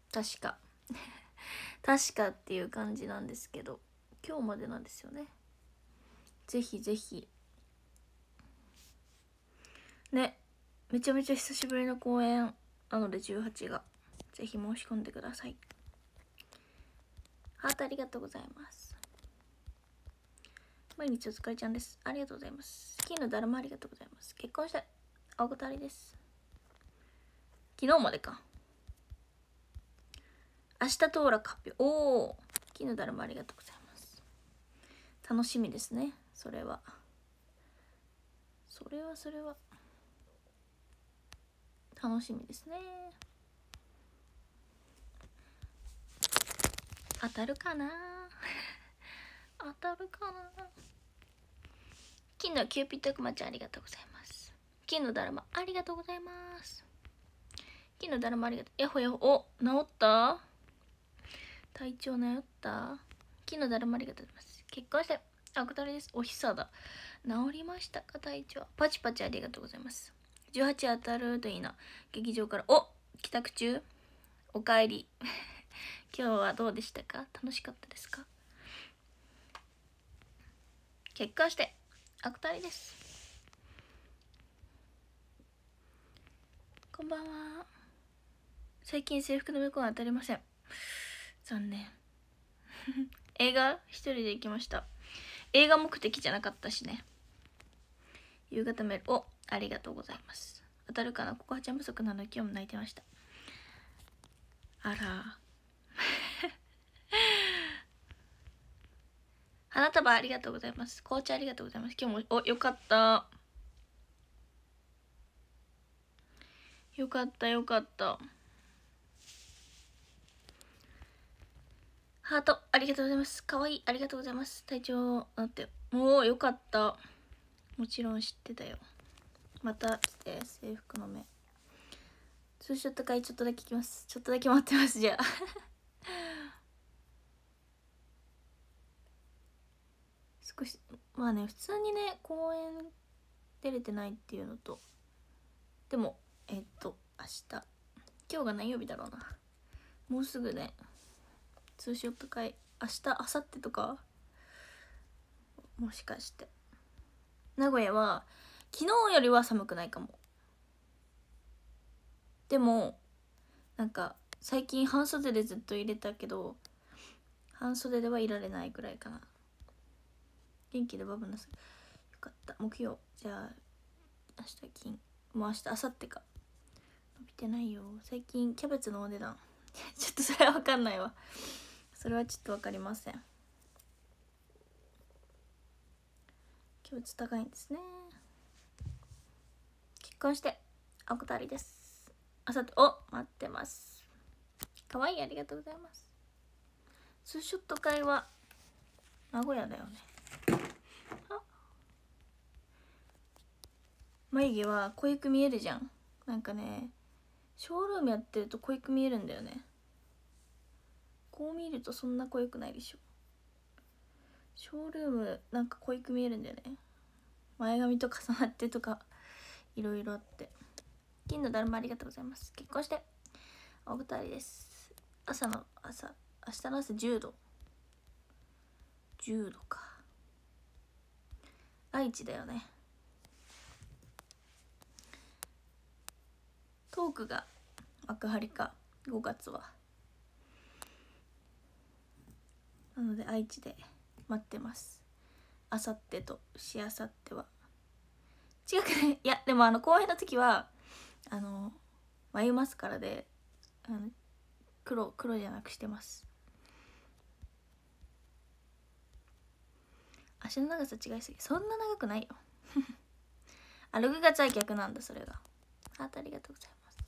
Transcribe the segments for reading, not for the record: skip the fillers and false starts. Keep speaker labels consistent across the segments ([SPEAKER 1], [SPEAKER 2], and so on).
[SPEAKER 1] 確か確かっていう感じなんですけど、今日までなんですよね。ぜひぜひね、めちゃめちゃ久しぶりの公演なので18がぜひ申し込んでください。ハートありがとうございます。毎日お疲れちゃんです。ありがとうございます。金のだるまありがとうございます。結婚したい青子たりです。昨日までか。明日当落発表。おお、金のだるまありがとうございます。楽しみですね。それは楽しみですね。当たるかな当たるかな。金のキューピッドクマちゃんありがとうございます。金のだるまありがとうございます。金のだるまありがとう。やほやほ。お、治った？体調治った？金のだるまありがとうございます。結婚してあくたりです。おひさだ。治りましたか体調？パチパチありがとうございます。18当たるといいな。劇場からお帰宅中おかえり今日はどうでしたか？楽しかったですか？結婚してあくたりです。こんばんは。最近制服の向こうは当たりません。残念映画一人で行きました。映画目的じゃなかったしね。夕方メールおありがとうございます。当たるかな。ここはちゃん不足なので今日も泣いてました。あら花束ありがとうございます。紅茶ありがとうございます。今日もおよかったよかったよかった。ハートありがとうございます。かわいいありがとうございます。体調だってもうよかった。もちろん知ってたよ。また来て制服の目ツーショット会ちょっとだけ来ます。ちょっとだけ待ってます。じゃあ少しまあね普通にね公演出れてないっていうのとでも明日今日が何曜日だろうな。もうすぐねツーショット会明日明後日とかもしかして名古屋は昨日よりは寒くないかも。でもなんか最近半袖でずっと入れたけど半袖ではいられないぐらいかな。元気でバブナスよかった。木曜じゃあ明日金もう明日明後日か。伸びてないよ最近。キャベツのお値段ちょっとそれは分かんないわ。それはちょっと分かりません。キャベツ高いんですね。結婚しておくたりです。あさってお待ってます。かわいいありがとうございます。ツーショット会は名古屋だよね。眉毛は濃ゆく見えるじゃん。なんかねショールームやってると濃ゆく見えるんだよね。こう見るとそんな濃ゆくないでしょ。ショールームなんか濃ゆく見えるんだよね。前髪と重なってとかいろいろあって。金のだるまありがとうございます。結婚してお二人です。明日の朝10度10度か。愛知だよね。トークが幕張か5月は。なので愛知で待ってます。あさってとしあさっては違くね。いやでも公演の時は眉マスカラで黒じゃなくしてます。足の長さ違いすぎ。そんな長くないよ6月は逆なんだ。それがハートありがとうございます。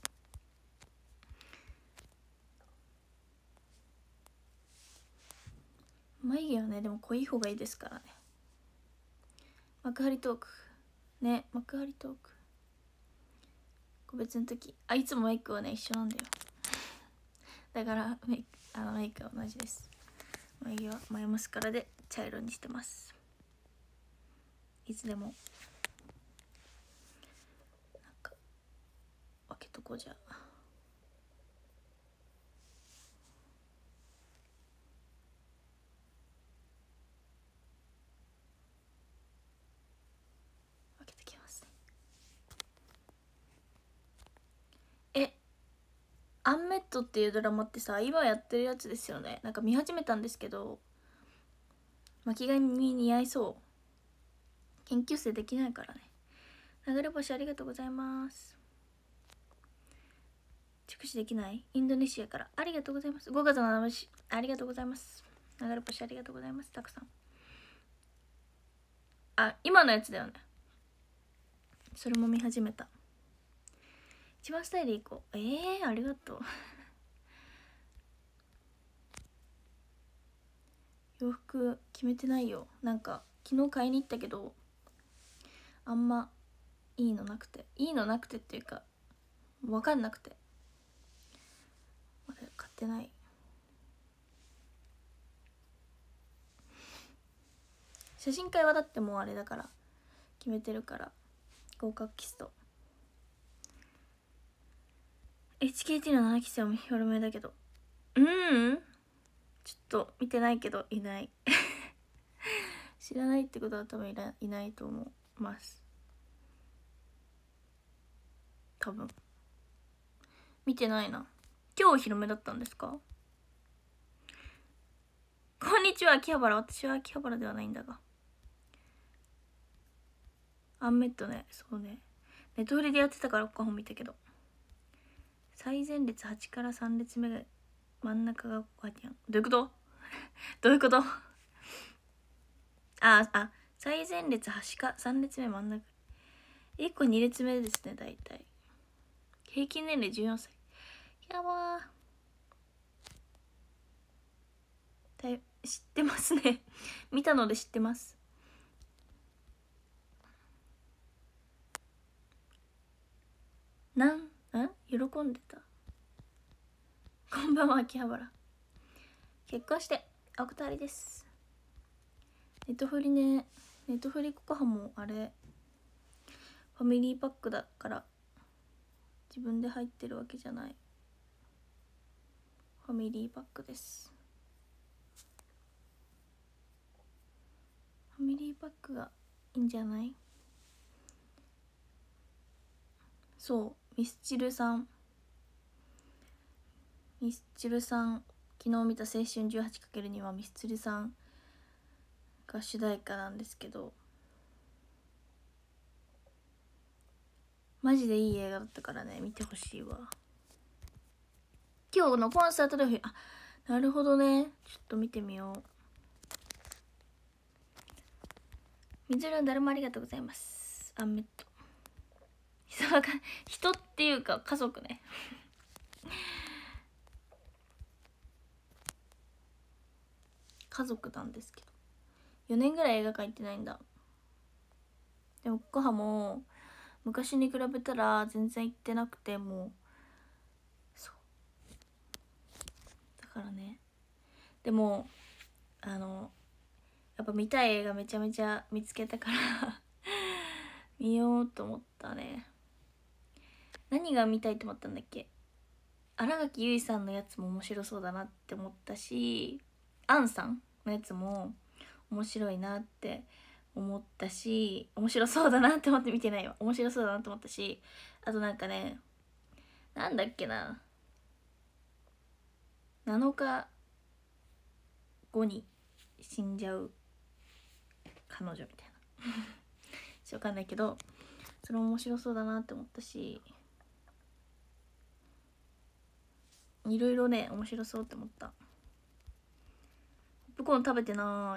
[SPEAKER 1] 眉毛はねでも濃い方がいいですからね。幕張トークね。幕張トーク個別の時いつもメイクはね一緒なんだよ。だからメイクは同じです。眉毛は眉マスカラで茶色にしてます。いつでもなんか分けとこう。じゃあアンメットっていうドラマってさ、今やってるやつですよね。なんか見始めたんですけど、巻き髪に似合いそう。研究生できないからね。流れ星ありがとうございます。着手できない？インドネシアからありがとうございます。5月の生しありがとうございます。流れ星ありがとうございます。たくさん。あ、今のやつだよね。それも見始めた。一番スタイルいこう。ありがとう。洋服決めてないよ。なんか昨日買いに行ったけど、あんまいいのなくてっていうか分かんなくて、まだ買ってない。写真会はだってもうあれだから決めてるから、合格キスト HKT の7期生は広めだけど、ちょっと見てないけどいない知らないってことは多分いないと思います。多分見てないな。今日お披露目だったんですか？こんにちは秋葉原。私は秋葉原ではないんだが、アンメットね。そうね、ネットフリでやってたから他本見たけど、最前列8から3列目が真ん中がガーディアン。どういうことどういうこと最前列端か3列目真ん中。1個2列目ですね、大体。平均年齢14歳。やばー。知ってますね見たので知ってます。喜んでた。こんばんは秋葉原。結婚してお二人です。ネットフリね。ネットフリコカハもあれファミリーパックだから自分で入ってるわけじゃない。ファミリーパックです。ファミリーパックがいいんじゃない？そう、ミスチルさん、昨日見た青春 18×2 はミスチルさんが主題歌なんですけど、マジでいい映画だったからね、見てほしいわ。今日のコンサートで、なるほどね、ちょっと見てみよう。みずるんだるまありがとうございます。アンメット人っていうか家族ね家族なんですけど、4年ぐらい映画館行ってないんだ。でもコハも昔に比べたら全然行ってなくて、もうそうだからね。でもやっぱ見たい映画めちゃめちゃ見つけたから見ようと思ったね。何が見たいと思ったんだっけ？新垣結衣さんのやつも面白そうだなって思ったし、アンさんのやつも面白いなって思ったし、面白そうだなって思って見てないわ。面白そうだなって思ったし、あとなんかね、なんだっけな、7日後に死んじゃう彼女みたいなわかんないけど、それも面白そうだなって思ったし、いろいろね面白そうって思った。ポップコーン食べてない。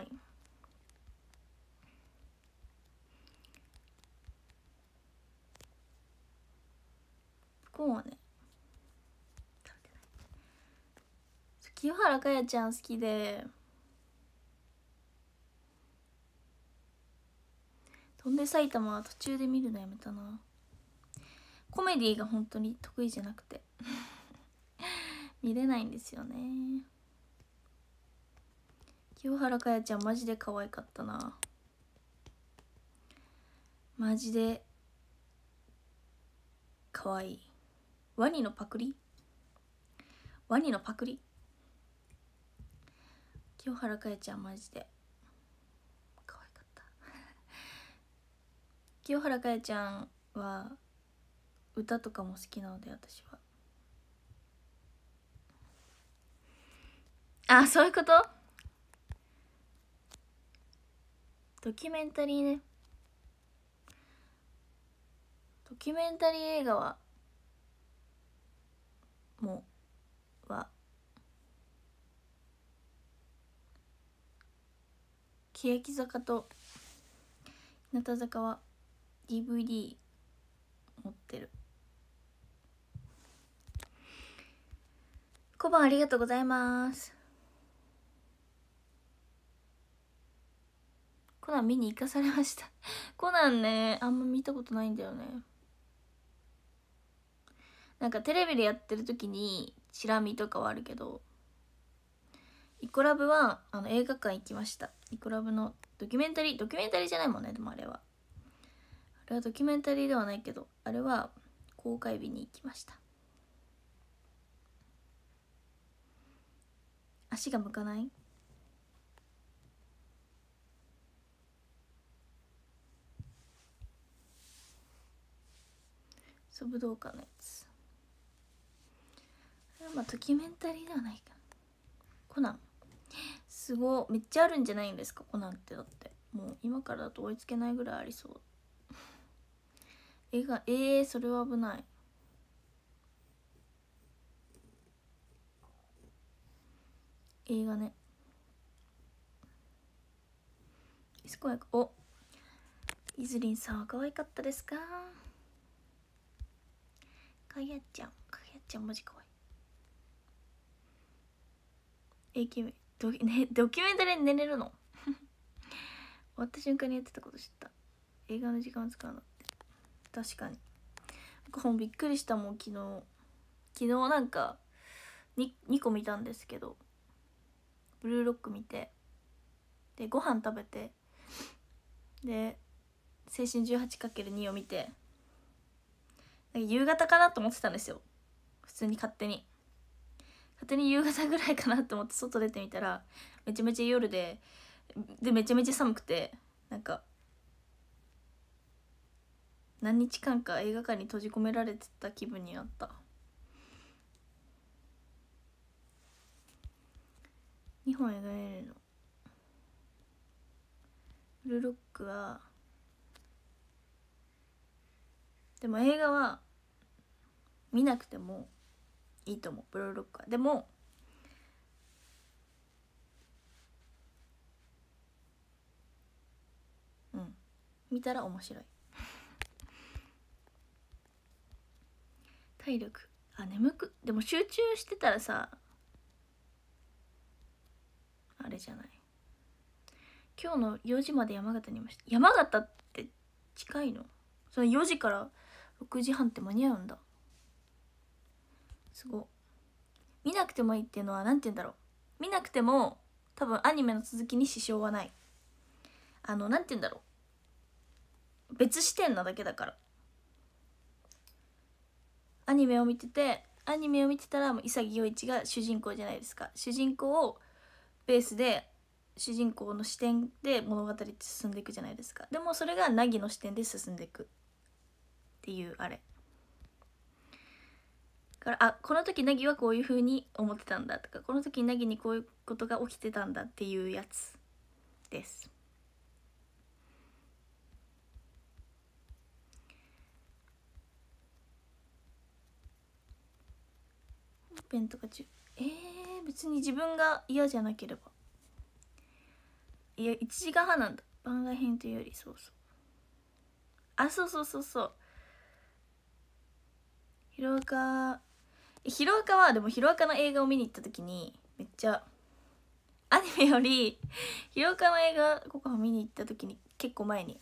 [SPEAKER 1] ポップコーンはね食べてない。清原果耶ちゃん好きで、飛んで埼玉は途中で見るのやめたな。コメディが本当に得意じゃなくて見れないんですよね。清原果耶ちゃんマジで可愛かったな。マジで可愛い。ワニのパクリ清原果耶ちゃんマジで可愛かった清原果耶ちゃんは歌とかも好きなので、私はあ、そういうこと。ドキュメンタリーね。ドキュメンタリー映画は欅坂と日向坂は DVD 持ってる。小判ありがとうございます。コナン見に行かされましたコナンね、あんま見たことないんだよね。なんかテレビでやってる時にチラ見とかはあるけど、イコラブは映画館行きました。イコラブのドキュメンタリーじゃないもんね。でもあれはドキュメンタリーではないけど、あれは公開日に行きました。足が向かない。そう、武道館のやつ。まあドキュメンタリーではないかな。コナンすごい、めっちゃあるんじゃないんですかコナンって。だってもう今からだと追いつけないぐらいありそう映画。それは危ない。映画ね。お、イズリンさんは可愛かったですか。かやちゃんマジ可愛い。ドキュメンタリーに寝れるの終わった瞬間にやってたこと知った。映画の時間を使うのって確かに。僕もびっくりしたもん。昨日なんか 2個見たんですけど、ブルーロック見て、でご飯食べて、で青春 18×2 を見て、夕方かなと思ってたんですよ。普通に勝手に夕方ぐらいかなと思って外出てみたら、めちゃめちゃ夜でめちゃめちゃ寒くて、なんか何日間か映画館に閉じ込められてた気分になった。2本描れるの。ブルーロックはでも映画は見なくてもいいと思う。ブルーロックはでも見たら面白い体力でも集中してたらさ、あれじゃない。今日の4時まで山形にいました。山形って近いの？その4時から6時半って間に合うんだ。すご。見なくてもいいっていうのはなんて言うんだろう。見なくても多分アニメの続きに支障はない。なんて言うんだろう。別視点なだけだから。アニメを見てたらもう潔世一が主人公じゃないですか。主人公をベースで主人公の視点で物語って進んでいくじゃないですか。でもそれが凪の視点で進んでいくっていうあれから、この時凪はこういう風に思ってたんだとか、この時凪にこういうことが起きてたんだっていうやつです。本編とか別に自分が嫌じゃなければ。いや1時間半なんだ。番外編というより。そうヒロアカはでもヒロアカの映画を見に行った時にめっちゃアニメよりヒロアカの映画ここ見に行った時に結構前に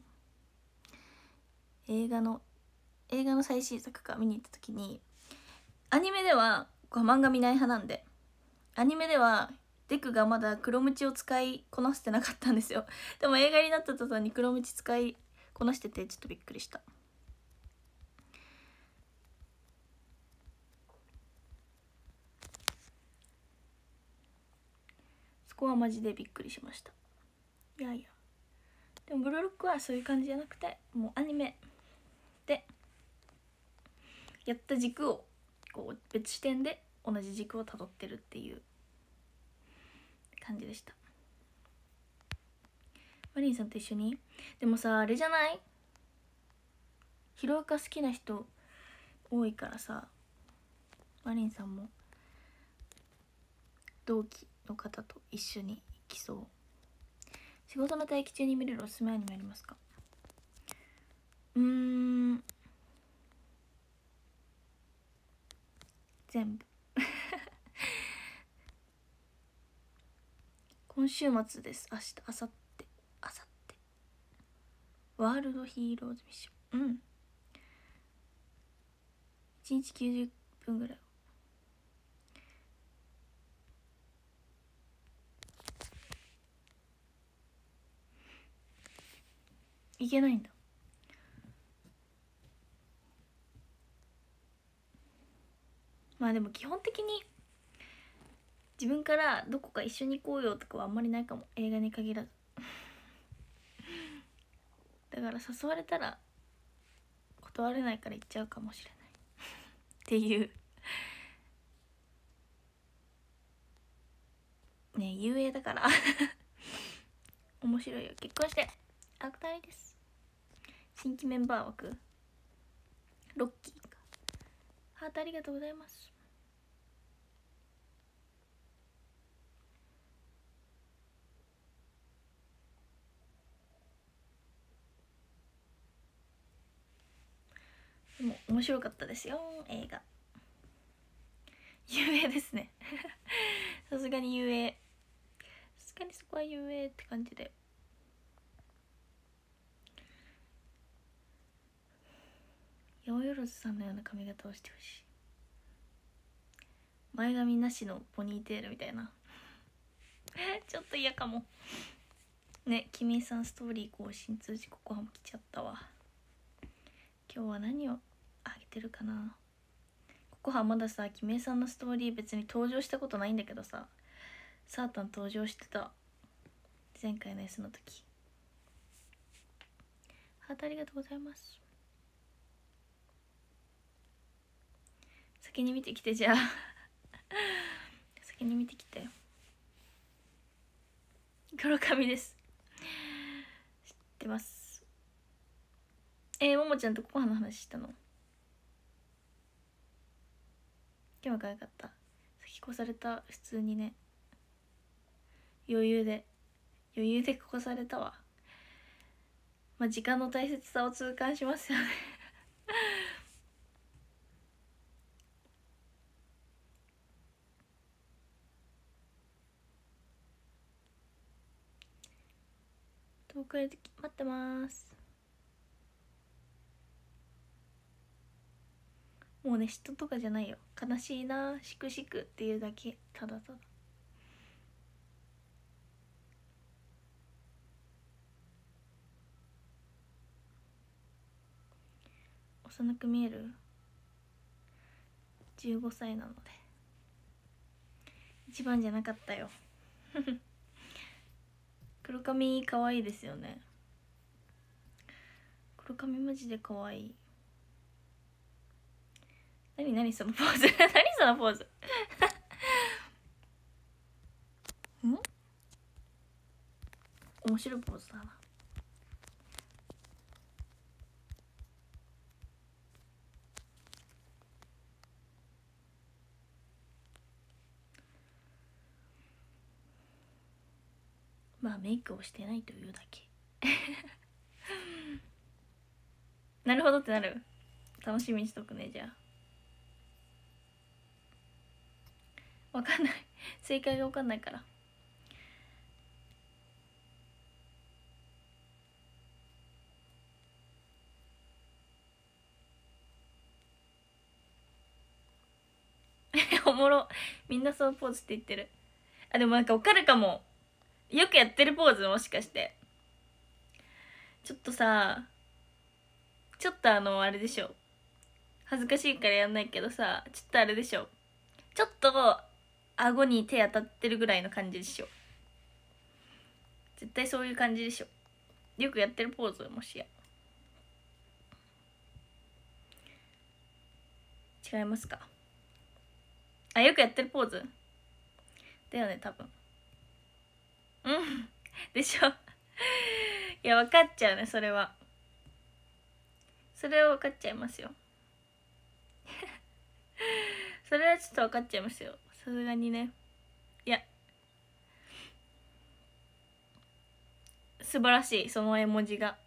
[SPEAKER 1] 映画の最新作か見に行った時に、アニメでは漫画見ない派なんで、アニメではデクがまだ黒ムチを使いこなしてなかったんですよ。でも映画になった途端に黒ムチ使いこなしててちょっとびっくりした。そこはマジでびっくりしました。いやでもブルーロックはそういう感じじゃなくて、もうアニメでやった軸をこう別視点で同じ軸をたどってるっていう感じでした。マリンさんと一緒に。でもさ、あれじゃない、ヒロアカ好きな人多いからさ、マリンさんも同期の方と一緒に行きそう。仕事の待機中に見れるおすすめアニメありますか？全部今週末です。明日、明後日、ワールドヒーローズミッション。1日90分ぐらい。いけないんだ。まあでも基本的に自分からどこか一緒に行こうよとかはあんまりないかも、映画に限らずだから誘われたら断れないから行っちゃうかもしれないっていうね。遊泳だから面白いよ。結婚してアクターです。新規メンバー枠ロッキーか。ハートありがとうございます。でも面白かったですよ、映画。遊泳ですねさすがに遊泳、さすがにそこは遊泳って感じで。八百万さんのような髪型をしてほしい。前髪なしのポニーテールみたいなちょっと嫌かもね。キミさんストーリー更新通知ココハも来ちゃったわ。今日は何をあげてるかな。ココハまださ、キミさんのストーリー別に登場したことないんだけどさ、サータン登場してた、前回の S の時。ハートありがとうございます。先に見てきて、じゃあ先に見てきて。黒髪です、知ってます。ももちゃんとココハの話したの？今日は可愛かった。先越された。普通にね、余裕で越されたわ。まあ時間の大切さを痛感しますよね遠くへ待ってます。もうね、嫉妬とかじゃないよ。悲しいな、しくしくっていうだけ、ただただ。幼く見える？15歳なので一番じゃなかったよ黒髪可愛いですよね。黒髪マジで可愛い。何そのポーズ何そのポーズん、面白いポーズだな。まあメイクをしてないというだけなるほどってなる。楽しみにしとくね。じゃあわかんない正解がわかんないからおもろ。みんなそのポーズって言ってる。あ、でもなんかわかるかも。よくやってるポーズ、もしかして。ちょっとさ、ちょっとあれでしょ。恥ずかしいからやんないけどさ、ちょっとあれでしょ。ちょっと顎に手当たってるぐらいの感じでしょ。絶対そういう感じでしょ。よくやってるポーズ、もしや。違いますか？あ、よくやってるポーズだよね、多分。 うんでしょ。いや分かっちゃうね、それは分かっちゃいますよ。それはちょっと分かっちゃいますよ、さすがにね。いや素晴らしい、その絵文字が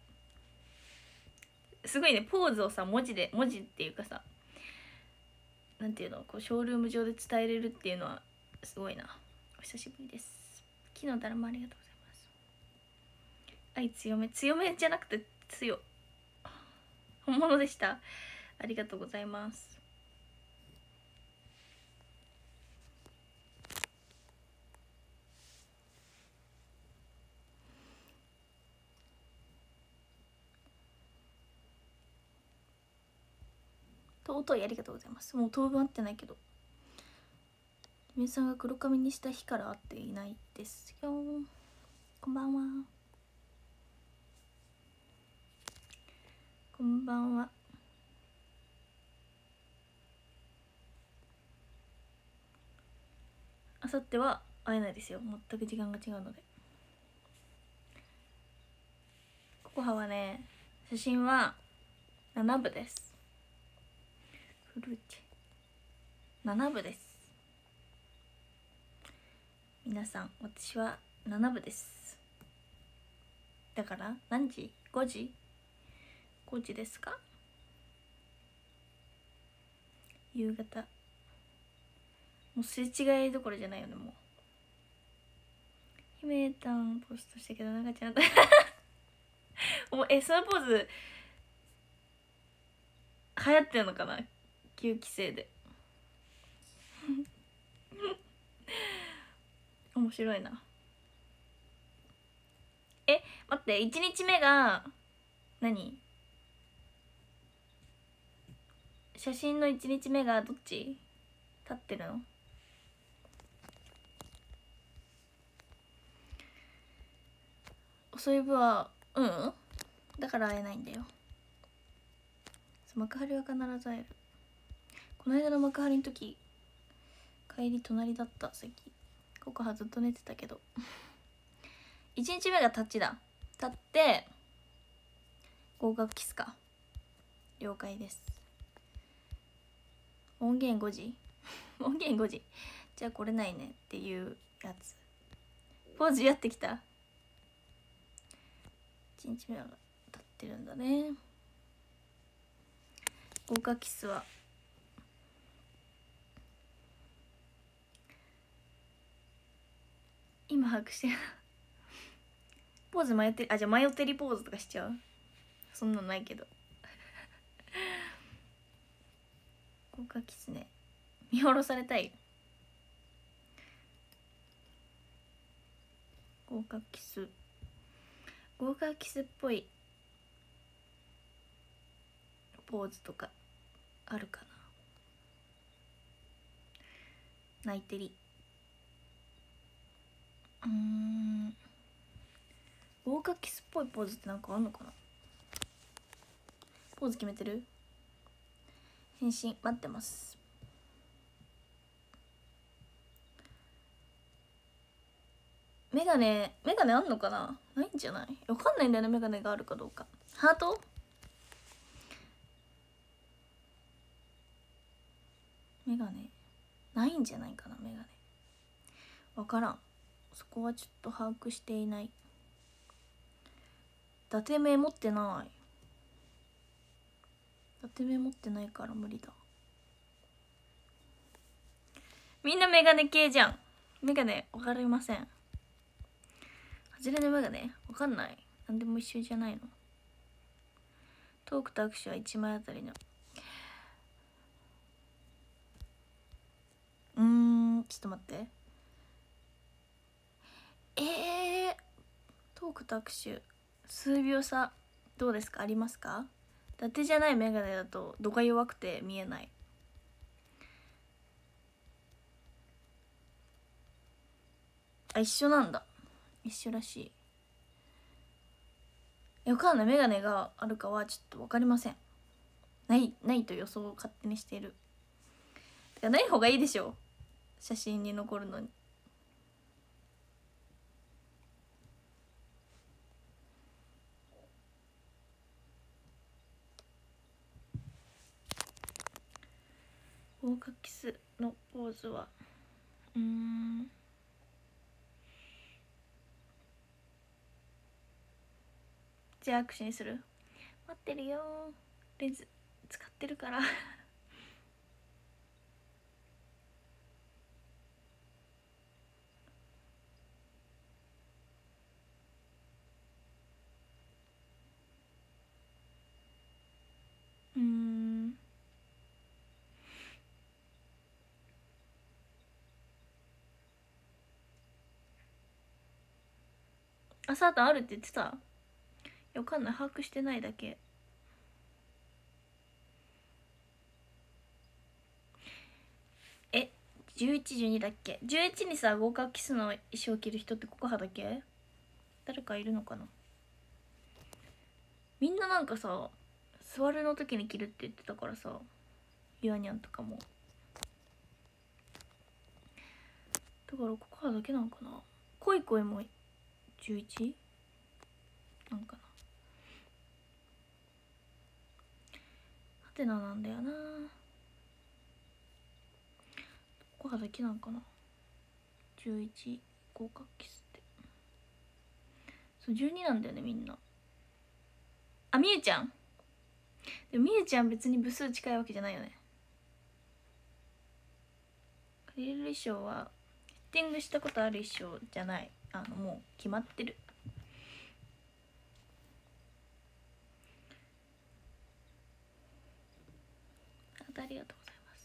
[SPEAKER 1] すごいね。ポーズをさ、文字っていうかさ、なんていうの、こうショールーム上で伝えれるっていうのはすごいな。お久しぶりです。昨日だらもありがとうございます。愛強めじゃなくて強、本物でした。ありがとうございます。尊いありがとうございます。もう当分会ってないけど、みさんが黒髪にした日から会っていないですよ。こんばんは。こんばんは。あさっては会えないですよ、全く時間が違うので。ココハはね、写真は7部です。フルーチェ7部です。皆さん、私は7部です。だから何時 ?5 時 ?5 時ですか？夕方。もうすれ違いどころじゃないよね。もう姫たんポストしたけど中ちゃんもうそのポーズ流行ってるのかな、9期生で面白いな。待って、1日目が何？写真の1日目がどっち立ってるの？遅い部はだから会えないんだよ。幕張は必ず会える。この間の幕張の時帰り隣だった。席ココハずっと寝てたけど1日目がタッチだ。立って合格キスか。了解です。音源5時音源5時じゃあ来れないねっていうやつ。ポーズやってきた。1日目は立ってるんだね。合格キスは今把握してるポーズ迷ってじゃあ迷ってりポーズとかしちゃう？そんなのないけど合格キスね、見下ろされたい。合格キスっぽいポーズとかあるかな。泣いてり合格キスっぽいポーズってなんかあんのかな。ポーズ決めてる？返信待ってます。メガネあんのかな。ないんじゃない？わかんないんだよね、メガネがあるかどうか。ハート？メガネないんじゃないかな。メガネわからん。そこはちょっと把握していない。伊達名持ってない。伊達名持ってないから無理だ。みんなメガネ系じゃん。メガネわかりません。外れのメガネわかんない。なんでも一緒じゃないの。トークと握手は1枚あたりのちょっと待って。トークと握手数秒差どうですか？ありますか？伊達じゃないメガネだと度が弱くて見えない。一緒なんだ。一緒らしい。わかんない。メガネがあるかはちょっと分かりません。ないと予想を勝手にしている。てかない方がいいでしょ、写真に残るのに。 合格キスのポーズはじゃあ握手にする。待ってるよ、レンズ使ってるからあ、サータンあるって言ってた。わかんない、把握してないだけ。11、12だっけ。11にさ合格キスの衣装着る人ってココハだけ？誰かいるのかな。みんななんかさ座るの時に着るって言ってたからさ、ゆあにゃんとかも。だからココハだけなんかな。恋恋も 11？ なんかな。ハテナなんだよな。ココハだけなんかな。11合格キスって。そう12なんだよねみんな。あ、みゆちゃん。でもみゆちゃん別に部数近いわけじゃないよね。借りる衣装はフィッティングしたことある衣装じゃない。もう決まってる。ありがとうございます。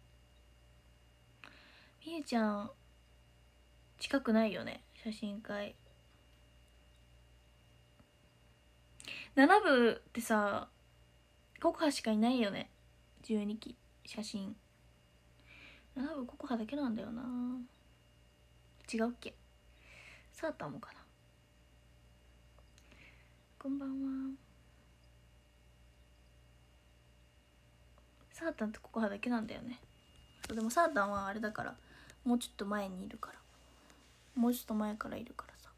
[SPEAKER 1] みゆちゃん近くないよね写真会。7部ってさココハしかいないよね。12期写真7部ココハだけなんだよな。違うっけ。サータンもかな。こんばんは。サータンとココハだけなんだよね。でもサータンはあれだからもうちょっと前にいるから、もうちょっと前からいるからさ。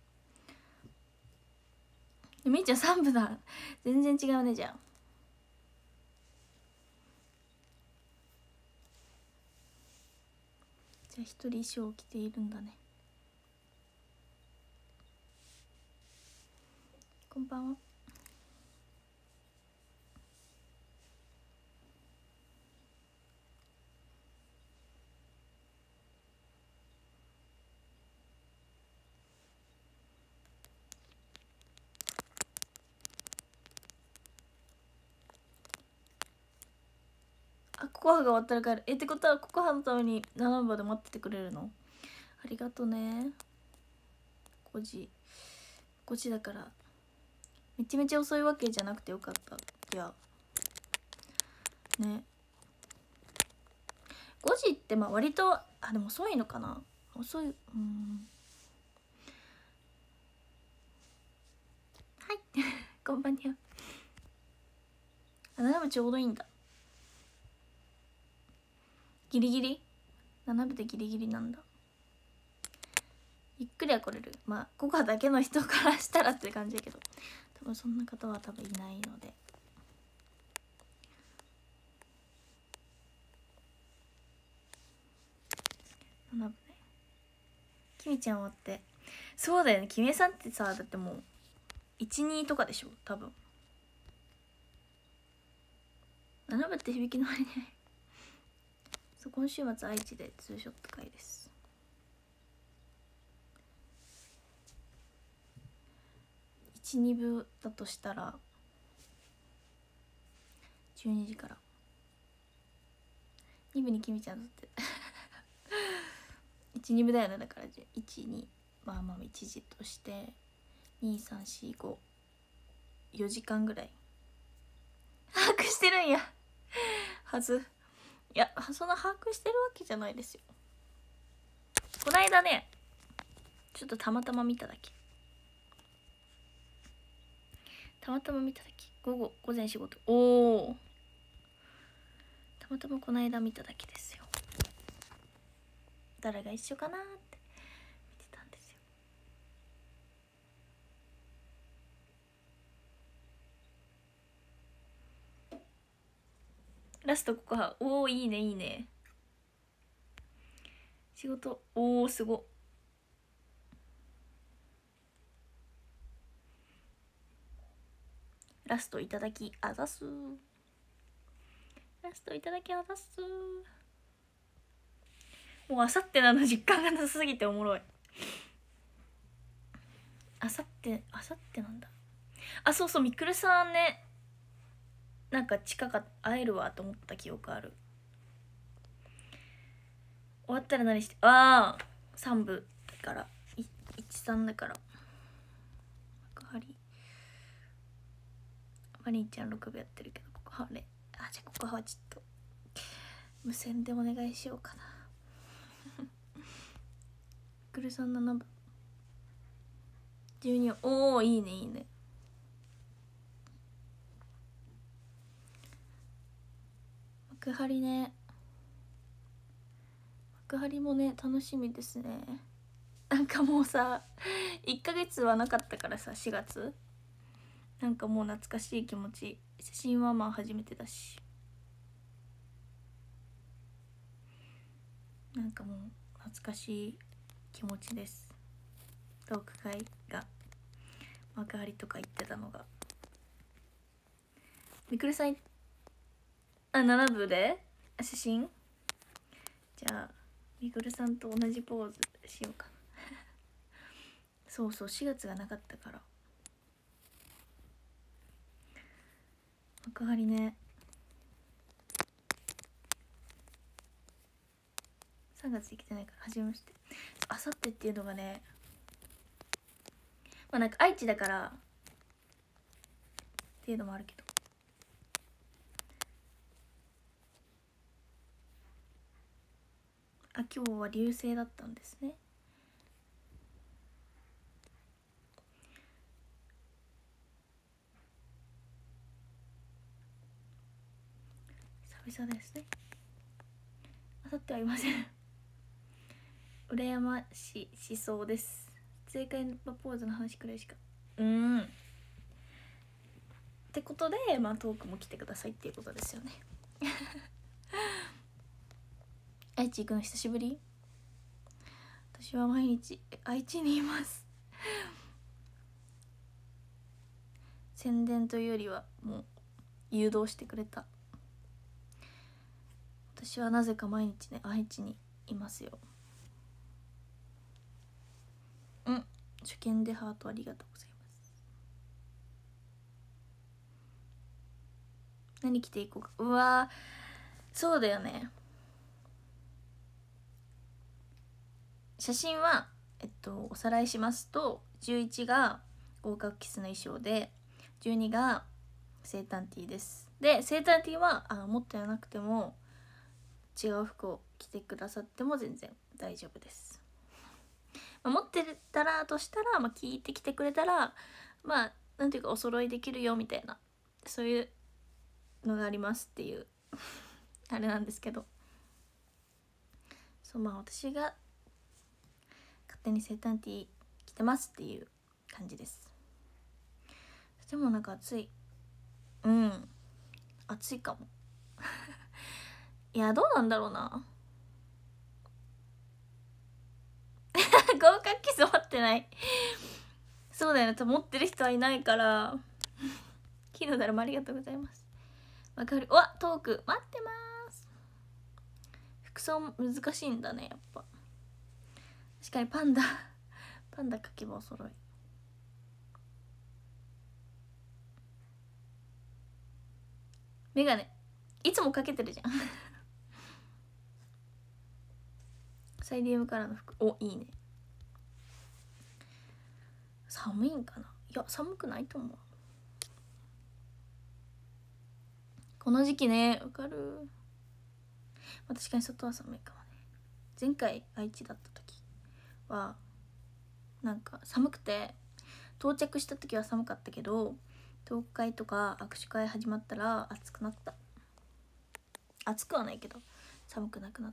[SPEAKER 1] みーちゃん3部だ。全然違うね。じゃあ一人衣装を着ているんだね。こんばんは。あ、ココハが終わったら帰る。ってことはココハのために7部で待っててくれるの？ありがとね。5時だからめちゃめちゃ遅いわけじゃなくてよかった。じゃあね、5時ってまあ割とでも遅いのかな。遅い。はいこんばんにゃ。7部ちょうどいいんだ。ギリギリ7部でギリギリなんだ。ゆっくりは来れる。まあココハだけの人からしたらって感じだけど、多分そんな方は多分いないので。7部ね。きみちゃん終わって。そうだよね。きみえさんってさだってもう12とかでしょ多分。7部って響きの割にそう、今週末愛知でツーショット会です。1、2部だとしたら12時から2部にきみちゃんだって1、2部だよね。だから1、2まあまあ1時として2、3、4、5、4時間ぐらい把握してるんやはず。いやそんな把握してるわけじゃないですよ。こないだねちょっとたまたま見ただけ。午前仕事。おお、たまたまこの間見ただけですよ。誰が一緒かなって見てたんですよ。 ラスト告白。おお、いいねいいね。仕事、おお、すご。ラストいただきあざす。ラストいただきあざす。もうあさってなの実感がなさすぎておもろい。あさってなんだ。あ、そうそう、みくるさんね、なんか近かった会えるわと思った記憶ある。終わったら何して、ああ3部だから13だから幕張マリンちゃん6部やってるけど、ここはね、あ、じゃあここはちょっと無線でお願いしようかな。みくるさん7部12、おお、いいねいいね。幕張ね、幕張もね楽しみですね。なんかもうさ1ヶ月はなかったからさ、4月なんかもう懐かしい気持ち。写真はまあ初めてだし、なんかもう懐かしい気持ちです。トーク会が幕張とか行ってたのが。みくるさん、あ、7部で写真、じゃあみくるさんと同じポーズしようかな。そうそう、4月がなかったから幕張ね。3月行けてないから初めまして。あさってっていうのがね、まあなんか愛知だからっていうのもあるけど、あ、今日は流星だったんですね。久々ですね。あさってはいません。羨ましそうです。正解のポーズの話くらいしか。ってことで、まあトークも来てくださいっていうことですよね。愛知行くの久しぶり？私は毎日愛知にいます。宣伝というよりはもう誘導してくれた。私はなぜか毎日ね愛知にいますよ。初見でハートありがとうございます。何着ていこうか。うわー、そうだよね。写真はおさらいしますと、11が合格キスの衣装で、12が生誕ティーです。で生誕ティーは持ってなくても違う服を着てくださっても全然大丈夫です。持ってたらとしたら、聞いてきてくれたら、なんていうかお揃いできるよみたいな、そういうのがありますっていうあれなんですけど、そう、私が勝手に生誕ティー着てますっていう感じです。でもなんか暑い。暑いかも。いや、どうなんだろうな。合格キス持ってない。そうだよね、多分持ってる人はいないから。キノダルもありがとうございます。わかる。うわ、トーク待ってます。服装難しいんだね、やっぱ。確かにパンダ書けばお揃い。メガネいつもかけてるじゃん。サイリウムからの服、お、いいね。寒いんかな。いや、寒くないと思う。この時期ね、わかる。確かに外は寒いかもね。前回愛知だった時はなんか寒くて、到着した時は寒かったけど、トーク会とか握手会始まったら暑くなった。暑くはないけど寒くなくなった。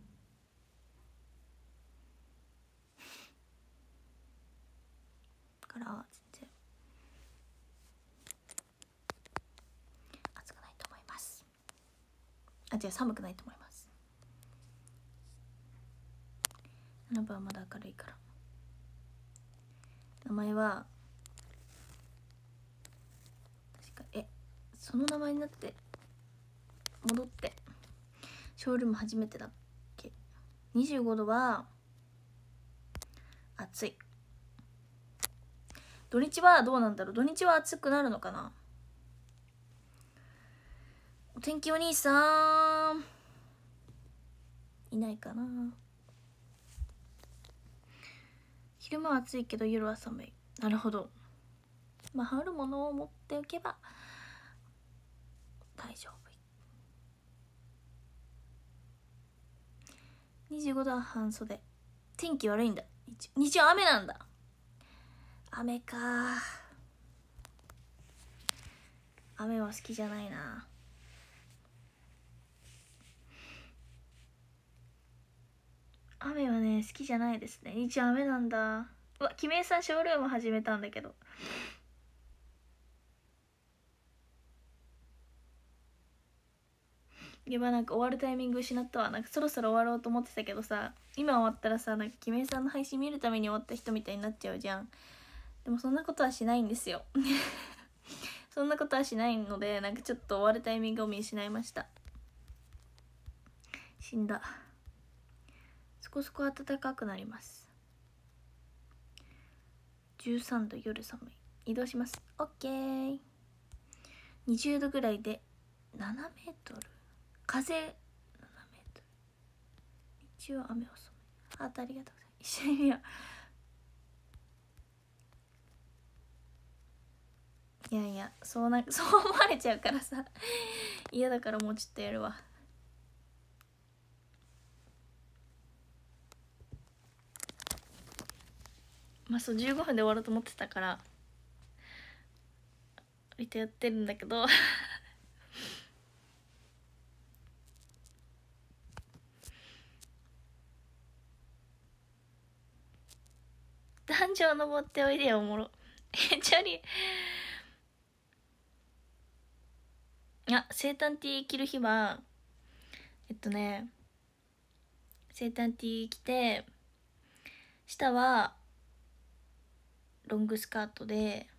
[SPEAKER 1] から全然暑くないと思います。 違う、寒くないと思います。7番はまだ明るいから。名前は確かその名前になって戻ってショールーム初めてだっけ。25度は暑い。土日はどうなんだろう。土日は暑くなるのかな。お天気お兄さんいないかな。昼間は暑いけど夜は寒い。なるほど。まあ羽織るものを持っておけば大丈夫。25度は半袖。天気悪いんだ。日曜雨なんだ。雨か。雨は好きじゃないな。雨はね好きじゃないですね。日曜雨なんだ。うわ、キメイさんショールーム始めたんだけど。やば、なんか終わるタイミング失ったわ。なんかそろそろ終わろうと思ってたけどさ、今終わったらさ、なんかキメイさんの配信見るために終わった人みたいになっちゃうじゃん。でもそんなことはしないんですよそんなことはしないので、なんかちょっと終わるタイミングを見失いました。死んだ。そこそこ暖かくなります。13度、夜寒い。移動します。オッケー。20度ぐらいで7メートル。風7メートル。一応雨遅め。ありがとうございます。一緒に見よう。いやそう思われちゃうからさ嫌だから、もうちょっとやるわ。まあそう、15分で終わろうと思ってたから割とやってるんだけど壇上登っておいでよ、おもろチャリ。生誕ティー着る日は生誕ティー着て、下はロングスカートで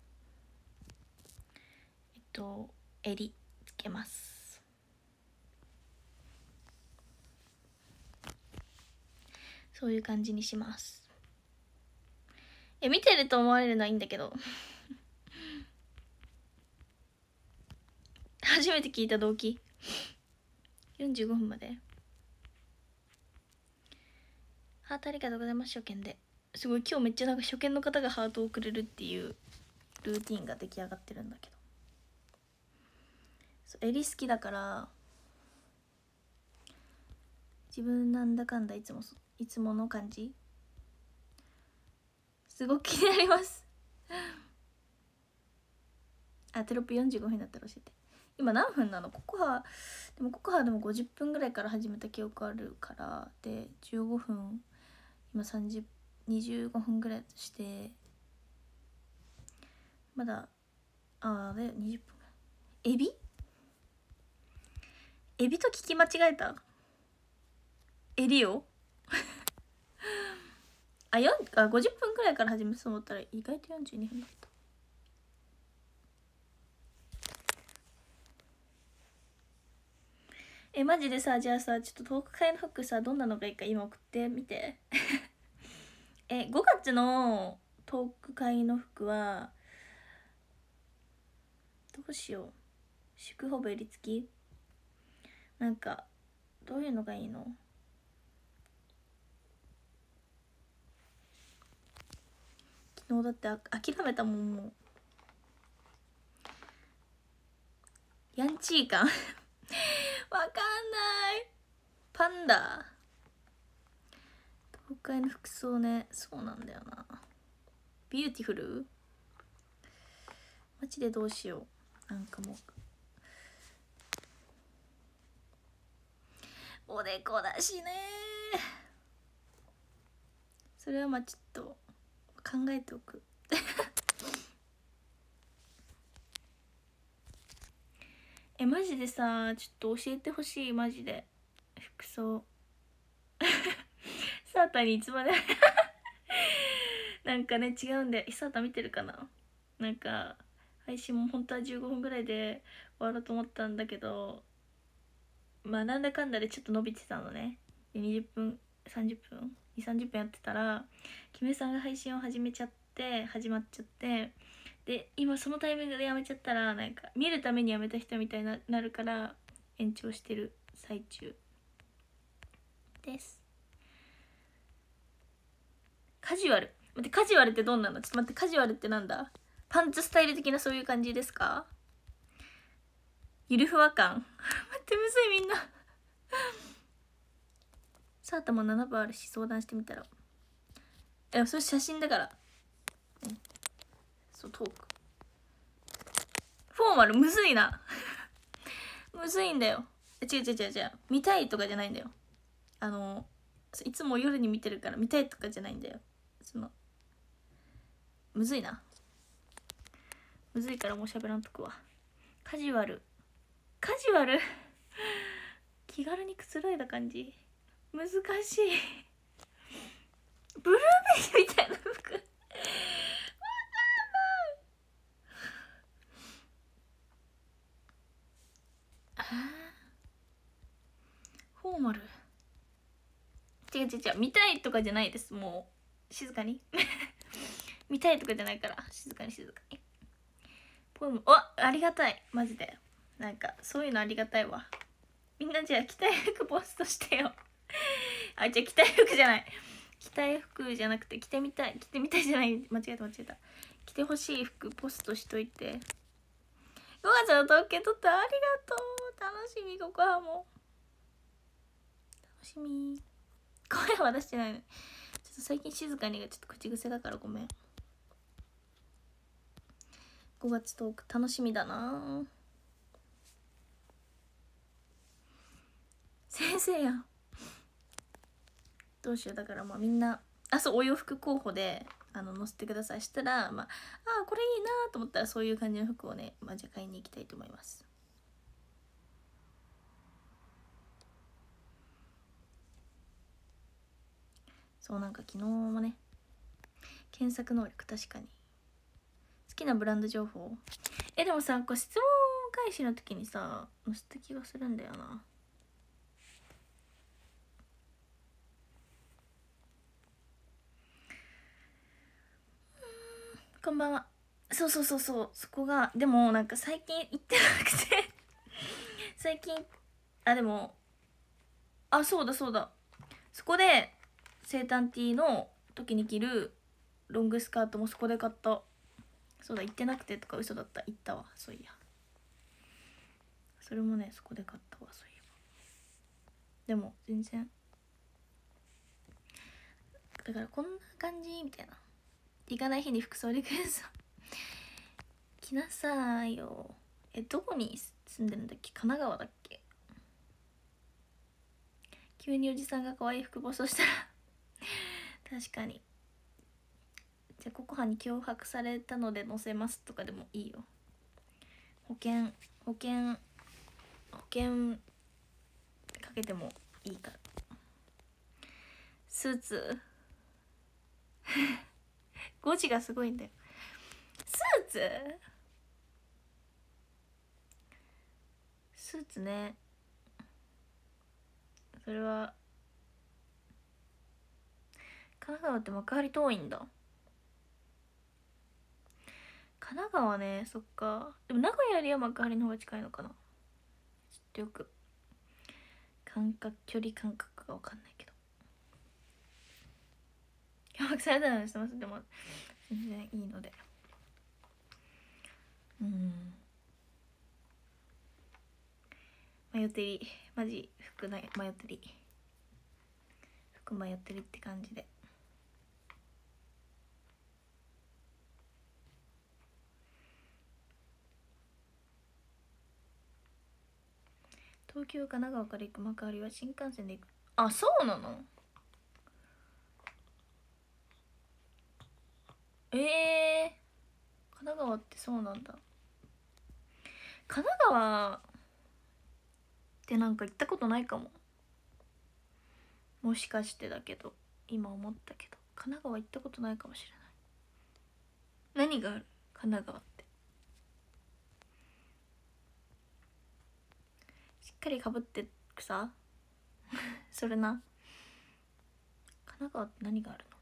[SPEAKER 1] 襟つけます。そういう感じにします。見てると思われるのはいいんだけど初めて聞いた動機。45分までハートありがとうございます。初見で。すごい、今日めっちゃなんか初見の方がハートをくれるっていうルーティンが出来上がってるんだけど、襟好きだから自分なんだかんだいつもの感じすごく気になりますテロップ45分だったら教えて。今何分なの？ココハでも50分ぐらいから始めた記憶あるから、で15分、今25分ぐらいとして、まだで20分ぐらい。エビと聞き間違えた。襟よ50分くらいから始めそう思ったら意外と42分だった。マジでさ、じゃあさ、ちょっとトーク会の服さ、どんなのがいいか今送ってみて5月のトーク会の服はどうしよう。祝ほぼ襟付き、なんかどういうのがいいの？昨日だって諦めたもん。もうヤンチー感わかんない。パンダ東海の服装ね、そうなんだよな。ビューティフルマジでどうしよう。なんかもうおでこだしね。それはまあちょっと考えておくマジでさ、ちょっと教えてほしい。マジで服装サータにいつまでなんかね、違うんで、サータ見てるかな。なんか配信も本当は15分ぐらいで終わろうと思ったんだけど、まあなんだかんだでちょっと伸びてたのね。で20分30分2、30分やってたらキメさんが配信を始まっちゃって、で今そのタイミングでやめちゃったらなんか見るためにやめた人みたいになるから延長してる最中です。カジュアル、待って、カジュアルってどんなの？ちょっと待って、カジュアルってなんだ？パンツスタイル的なそういう感じですか？ゆるふわ感待ってむずいみんなサータも7分あるし相談してみたら。それ写真だから、そうトークフォーマルむずいなむずいんだよ。違う見たいとかじゃないんだよ。いつも夜に見てるから見たいとかじゃないんだよ。むずいな。むずいからもう喋らんとくわ。カジュアル気軽にくつろいだ感じ難しいブルーベリーみたいな服わかんない。フォーマル違う見たいとかじゃないです。もう静かに見たいとかじゃないから静かにポエムありがたい。マジでなんかそういうのありがたいわ。みんなじゃあ着たい服ポストしてよじゃあ着たい服じゃない着たい服じゃなくて着てみたいじゃない、間違えた着てほしい服ポストしといて。5月の統計取った。ありがとう。楽しみ。ここはもう楽しみ。声は出してないの。ちょっと最近静かにがちょっと口癖だからごめん。5月トーク楽しみだな。先生やん。どうしよう。だからまあみんなそうお洋服候補で載せてください。したらこれいいなと思ったらそういう感じの服をね、じゃあ買いに行きたいと思います。そうなんか昨日もね検索能力確かに。好きなブランド情報でもさ、こう質問開始の時にさ載せた気がするんだよな。こんばんは。そうそこがでもなんか最近行ってなくて最近でもそうだそこで生誕ティーの時に着るロングスカートもそこで買った。そうだ、行ってなくてとか嘘だった。行ったわ。そういやそれもねそこで買ったわ。そういえばでも全然だからこんな感じみたいな。行かない日に服装リクエスト来なさいよ。どこに住んでるんだっけ？神奈川だっけ？急におじさんが可愛い服ボスしたら確かに。じゃあココハに脅迫されたので載せますとかでもいいよ。保険かけてもいいから。スーツ5時がすごいんだよ。スーツね。それは神奈川って幕張遠いんだ。神奈川ね、そっか。でも名古屋よりは幕張の方が近いのかな。ちょっとよく距離感覚が分かんないけど。脅迫されたのしてます。でも全然いいので。迷ってりマジ服迷ってりって感じで。東京神奈川から行く幕張は新幹線で行く。そうなの？神奈川ってそうなんだ。神奈川でなんか行ったことないかも。もしかしてだけど今思ったけど神奈川行ったことないかもしれない。何がある神奈川って。しっかりかぶってくさそれな。神奈川って何があるの。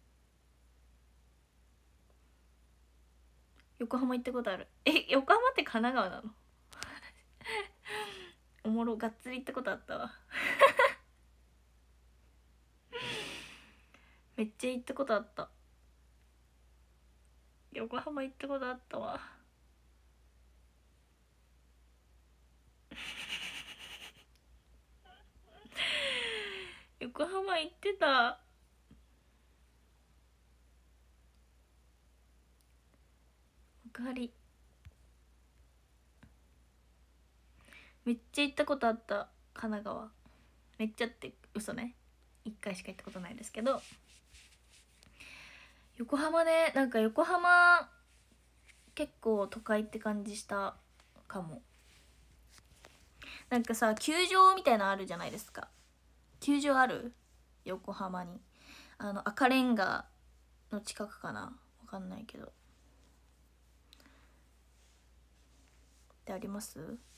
[SPEAKER 1] 横浜行ったことある。横浜って神奈川なのおもろ。がっつり行ったことあったわめっちゃ行ったことあった。横浜行ったことあったわ横浜行ってた。おかわり。めっちゃ行ったことあった。神奈川めっちゃって嘘ね、1回しか行ったことないですけど、横浜ね。なんか横浜結構都会って感じしたかも。なんかさ球場みたいなのあるじゃないですか。球場ある横浜に。赤レンガの近くかな、わかんないけど。ってあります？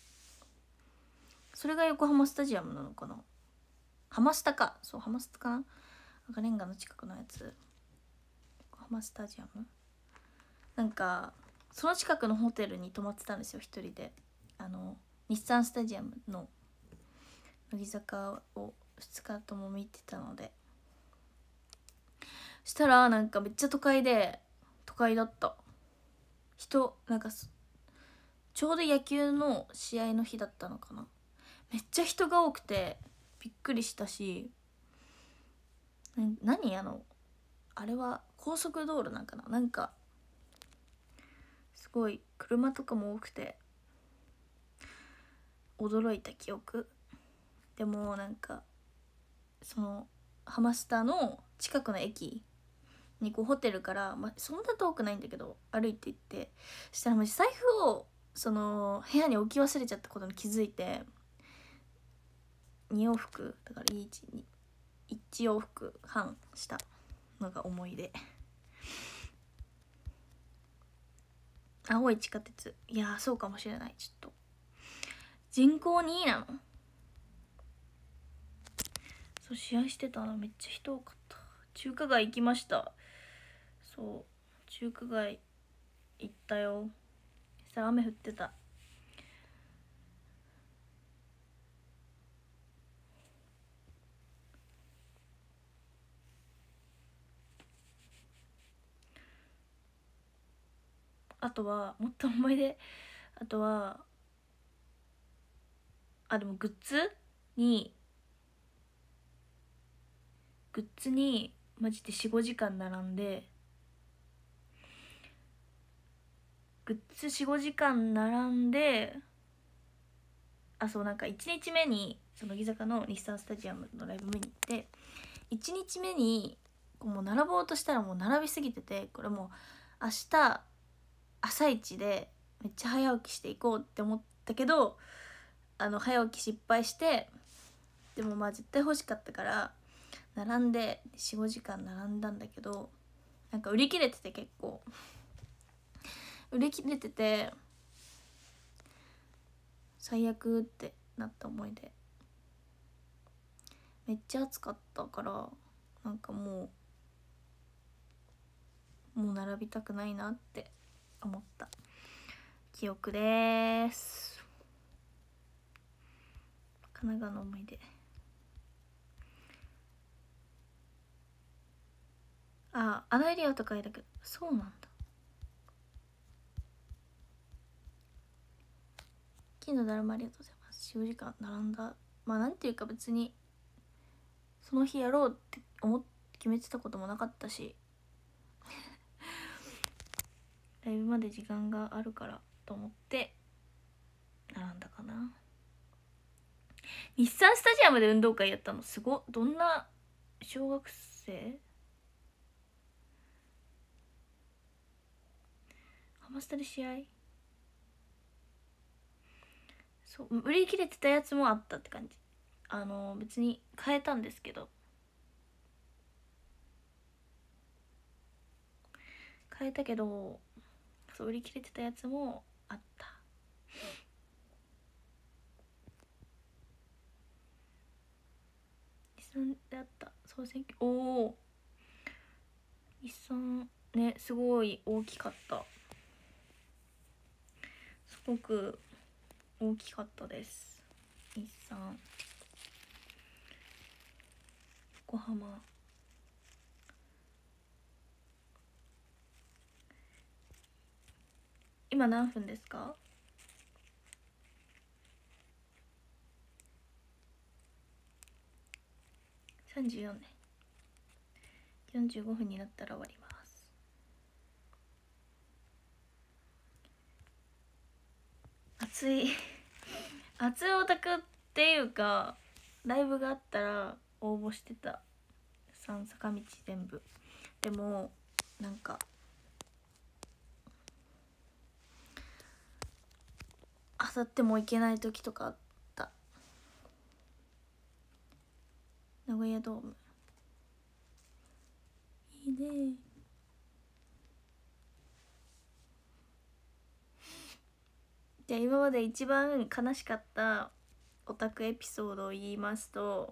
[SPEAKER 1] それが横浜スタジアムなのかな。ハマスタか。そうハマスタかな。赤レンガの近くのやつ、横浜スタジアム。なんかその近くのホテルに泊まってたんですよ、一人で。日産スタジアムの乃木坂を2日とも見てたので、したらなんかめっちゃ都会で、都会だった。人なんかちょうど野球の試合の日だったのかな。めっちゃ人が多くてびっくりしたし、何あれは高速道路なんかな。なんかすごい車とかも多くて驚いた記憶。でもなんかそのハマスタの近くの駅にこうホテルから、そんな遠くないんだけど歩いて行って、そしたらマジ財布をその部屋に置き忘れちゃったことに気づいて、2往復だから1往復半したのが思い出。青い地下鉄、いやそうかもしれない。ちょっと人口2位なの。そう試合してたの。めっちゃ人多かった。中華街行きました。そう中華街行ったよ。さあ雨降ってた。あとはもっと思い出。あとはでもグッズにマジで 4,5 時間並んで、グッズ 4,5 時間並んで、そうなんか1日目にその乃木坂の日産スタジアムのライブ見に行って、1日目にもう並ぼうとしたらもう並びすぎてて、これもう明日朝一でめっちゃ早起きしていこうって思ったけど、早起き失敗して、でもまあ絶対欲しかったから並んで 4,5 時間並んだんだけど、なんか売り切れてて、結構売り切れてて最悪ってなった思い出。めっちゃ暑かったからなんかもう並びたくないなって思った記憶です。神奈川の思い出。アナエリアとかいだけど、そうなんだ。金のだるまありがとうございます。4時間並んだ。なんていうか別にその日やろうって決めてたこともなかったしライブまで時間があるからと思って並んだかな。日産スタジアムで運動会やったのすご。どんな小学生？ハマスタで試合？ そう売り切れてたやつもあったって感じ。別に変えたんですけど、そう売り切れてたやつもあった。日産であった総選挙、おお日産ね、すごい大きかった。すごく大きかったです。日産横浜。今何分ですか？34ね。45分になったら終わります。熱い熱いオタクっていうか、ライブがあったら応募してた。坂道全部。でもなんかあさっても行けない時とかあった。名古屋ドームいいね。じゃあ今まで一番悲しかったオタクエピソードを言いますと、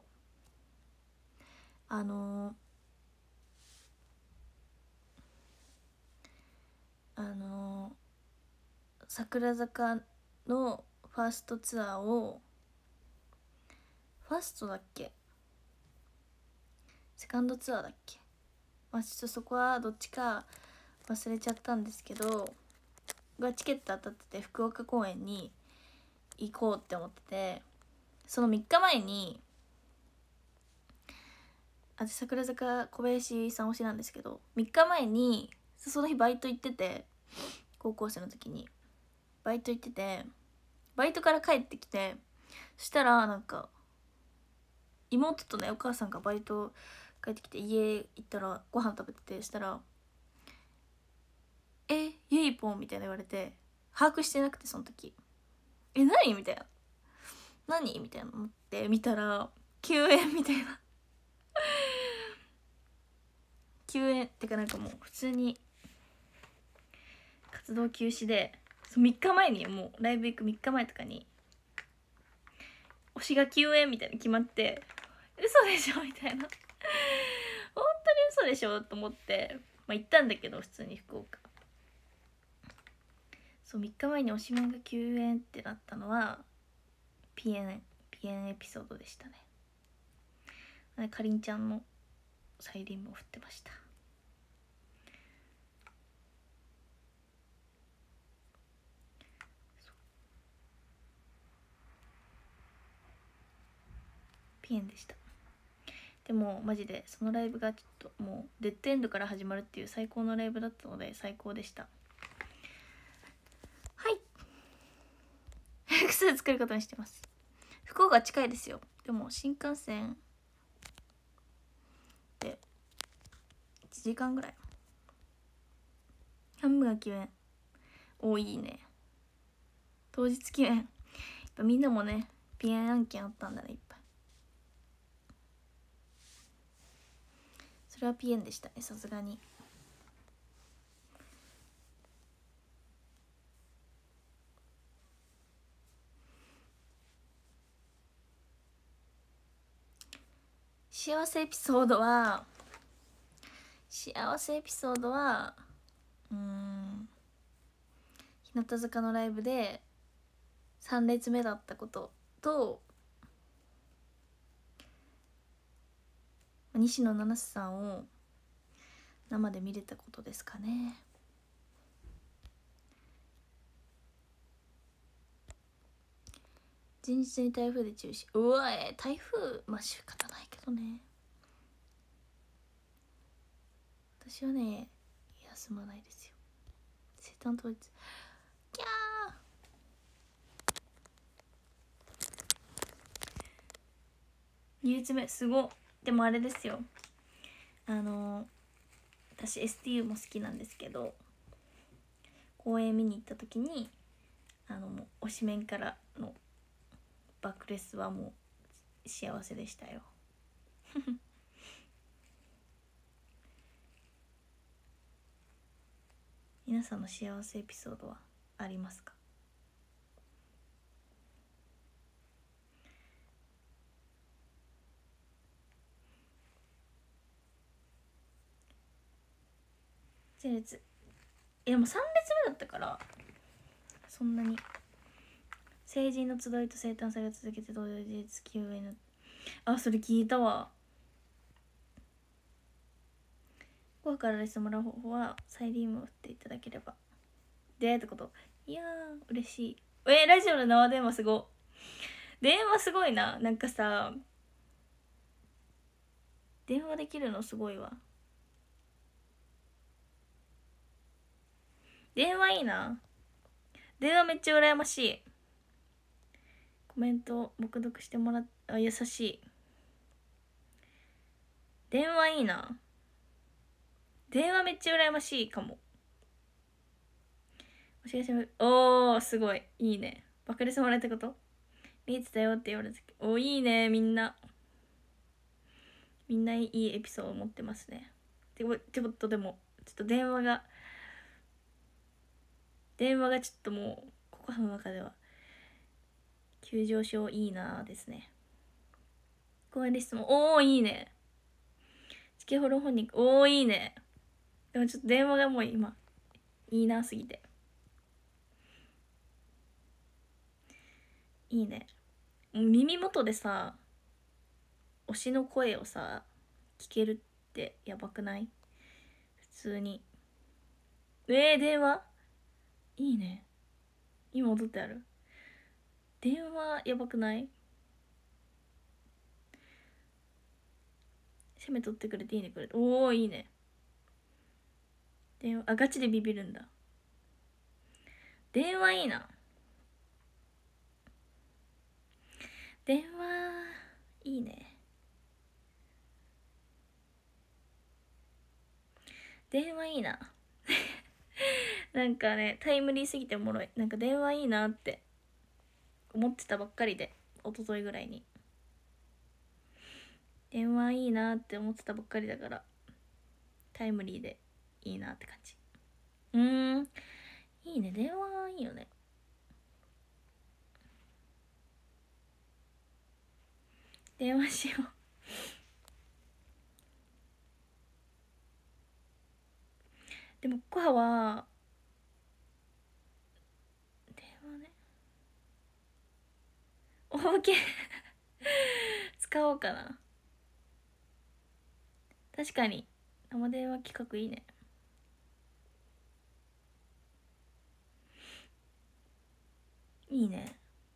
[SPEAKER 1] 桜坂のファーストツアーを、ファーストだっけセカンドツアーだっけ、まあちょっとそこはどっちか忘れちゃったんですけど、がチケット当たってて福岡公演に行こうって思ってて、その3日前に私桜坂小林さん推しなんですけど、3日前にその日バイト行ってて、高校生の時にバイト行ってて、バイトから帰ってきて、そしたらなんか妹とね、お母さんがバイト帰ってきて家行ったらご飯食べてて、したら「えゆいぽん」みたいな言われて、把握してなくてその時「え何?」みたいな「何?」みたいな思って見たら休園みたいな休園ってかなんかもう普通に活動休止で、3日前にもうライブ行く3日前とかに推しが休園みたいな決まって、嘘でしょみたいな本当に嘘でしょと思って、まあ、行ったんだけど普通に福岡、そう3日前に推しメンが休園ってなったのはピエンエピソードでしたね。かりんちゃんのサイリンも振ってました。ピエンでした。でもマジでそのライブがちょっともうデッドエンドから始まるっていう最高のライブだったので最高でした。はい複数作ることにしてます。福岡近いですよ。でも新幹線で1時間ぐらい、半分が休園。おいいね、当日休園。やっぱみんなもねピエン案件あったんだね、いっぱい。それはピエンでしたね、さすがに。幸せエピソードは日向坂のライブで3列目だったことと、西野七瀬さんを生で見れたことですかね。前日に台風で中止。うわ台風まあ仕方ないけどね。私はね休まないですよ、生誕当日。キャー2列目すご。でもあれですよ、私 STU も好きなんですけど、公演見に行った時に推しメンからの爆レスはもう幸せでしたよ皆さんの幸せエピソードはありますか？前列でも3列目だったからそんなに。成人の集いと生誕祭が続けて同時月上のそれ聞いたわ。5話からレッスンもらう方法はサイリウムを振っていただければ出会えたこと。いやー嬉しい。ラジオの生電話すご電話すごいな。なんかさ電話できるのすごいわ。電話いいな。電話めっちゃ羨ましい。コメント黙読してもらっ優しい。電話いいな。電話めっちゃ羨ましいかも。お知らせもおーすごいいいね。爆裂もらえたこと見えてたよって言われたけど、いいね。みんないいエピソード持ってますね。でもでもちょっと電話がちょっともう心の中では急上昇いいなですね。公演リストもいいね。チケホロ本人いいね。でもちょっと電話がもう今いいなすぎていいね。耳元でさ推しの声をさ聞けるってやばくない？普通に電話いいね。今踊ってある電話やばくない？写メ撮ってくれていいねくれていいね。電話ガチでビビるんだ。電話いいな。電話いいね。電話いいななんかねタイムリーすぎておもろい。なんか電話いいなって思ってたばっかりで、一昨日ぐらいに電話いいなって思ってたばっかりだからタイムリーでいいなって感じ。いいね。電話いいよね。電話しようでもコハは電話ね使おうかな。確かに生電話企画いいね。いいね。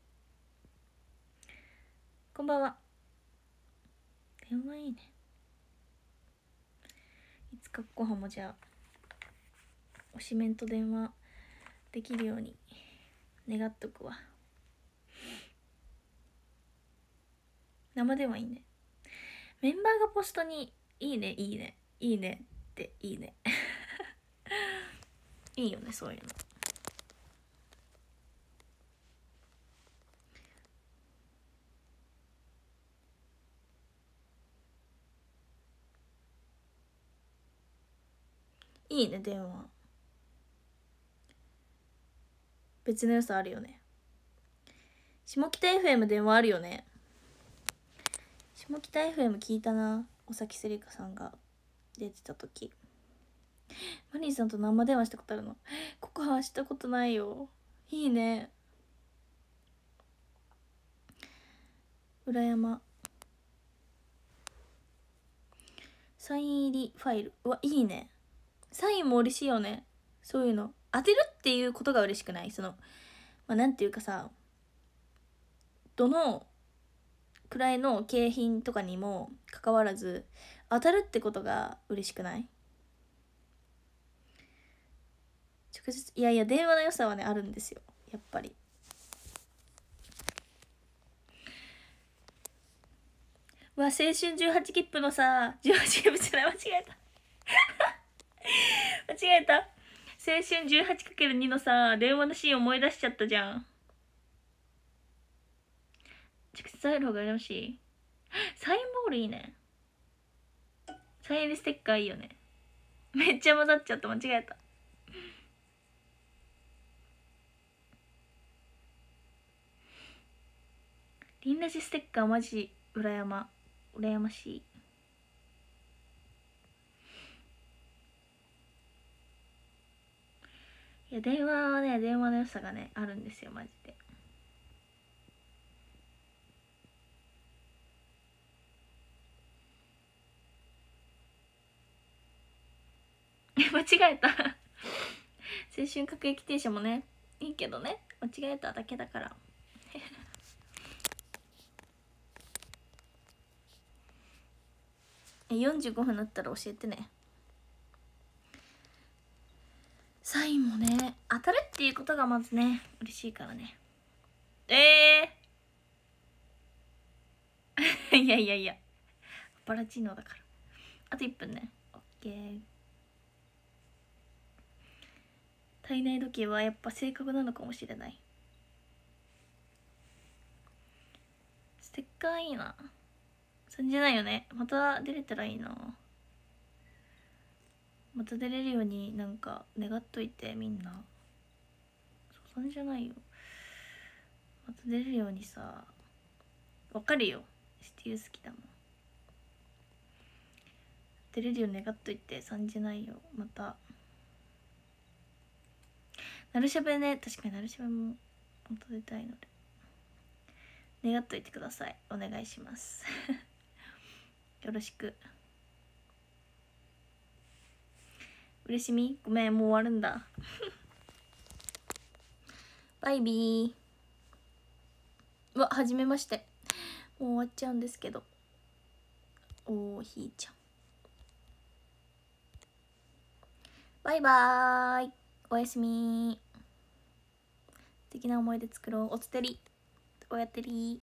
[SPEAKER 1] こんばんは。電話いいね。いつかコハもじゃあ推しメンと電話できるように願っとくわ。生電話いいね。メンバーがポストにいいねいいねいいねっていいねいいよねそういうの。いいね電話。別の良さあるよね。下北 FM 電話あるよね。下北 FM 聞いたな。尾崎せりかさんが出てた時。マリーさんと生電話したことあるの？告白したことないよ。いいね。裏山サイン入りファイルいいね。サインも嬉しいよね。そういうの当てるっていうことが嬉しくない？なんていうかさ、どのくらいの景品とかにもかかわらず当たるってことが嬉しくない？直接いや電話の良さはねあるんですよやっぱり。青春18切符のさ18切符じゃない間違えた間違えた。青春 18×2 のさ電話のシーン思い出しちゃったじゃん。 直接会える方が羨ましい。サインボールいいね。サイン入りステッカーいいよね。めっちゃ混ざっちゃった、間違えた。リンラジステッカーマジ羨ましい。いや、電話はね、電話の良さがね、あるんですよ、マジで。間違えた青春各駅停車もね、いいけどね、間違えただけだから45分になったら教えてね。サインもね、当たるっていうことがまずね、嬉しいからね。いやいやいや、パラチーノだから。あと1分ね。オッケー。体内時計はやっぱ正確なのかもしれない。ステッカーいいな。感じないよね。また出れたらいいな。また出れるようになんか願っといて、みんな。そんじゃないよ。また出れるようにさ、わかるよ。シティ好きだもん。出れるように願っといて、3じゃないよ。また。ナルシャベね、確かにナルシャベもまた出たいので。願っといてください。お願いしますよろしく。嬉しみごめん、もう終わるんだバイビー。うわ、はじめまして。もう終わっちゃうんですけど。おー、ひーちゃん。バイバーイ。おやすみ。素敵な思い出作ろう。おつてり。おやってり。